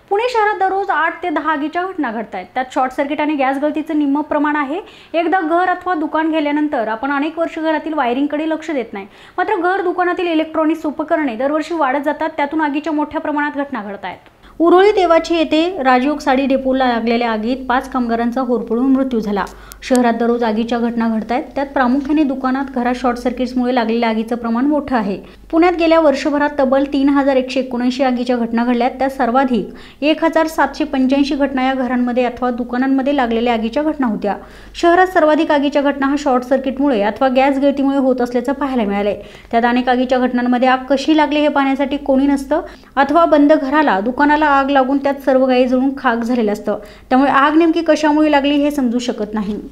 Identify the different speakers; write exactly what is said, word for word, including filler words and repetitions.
Speaker 1: पुणे शहरात दररोज आठ ते दहा आगीच्या घटना घडत आहेत। त्यात शॉर्ट सर्किट आणि गॅस गळतीचं निम्म प्रमाण आहे। एकदा घर अथवा दुकान गेल्यानंतर आपण अनेक वर्ष घरातील वायरिंगकडे लक्ष देत नाही, मात्र घर दुकानातील इलेक्ट्रॉनिक्स उपकरणे दरवर्षी वाढत जातात। त्यातून आगीच्या मोठ्या प्रमाणात घटना घडत आहेत। उरोळी देवाची येथे राजयोग साडी डेपोला लागलेल्या आगीत पाच कामगारांचा होरपळून मृत्यू झाला। शहरात दररोज आगीच्या घटना घडत आहेत। त्यात प्रामुख्याने दुकानात, घरात शॉर्ट सर्किट्समुळे लागलेल्या आगीचं प्रमाण मोठं आहे। पुण्यात गेल्या वर्षभरात तब्बल तीन हजार एकशे एकोणऐंशी आगीच्या घटना घडल्यात। त्यात सर्वाधिक एक हजार सातशे पंच्याऐंशी घटना या घरांमध्ये अथवा दुकानांमध्ये लागलेल्या आगीच्या घटना होत्या। शहरात सर्वाधिक आगीच्या घटना हा शॉर्ट सर्किटमुळे अथवा गॅस गळतीमुळे होत असल्याचं पाहायला मिळाले। त्यात अनेक आगीच्या घटनांमध्ये आग कशी लागली हे पाहण्यासाठी कोणी नसतं, अथवा बंद घराला, दुकानाला आग लागून त्यात सर्व काही जळून खाक झालेलं असतं। त्यामुळे आग नेमकी कशामुळे लागली हे समजू शकत नाही।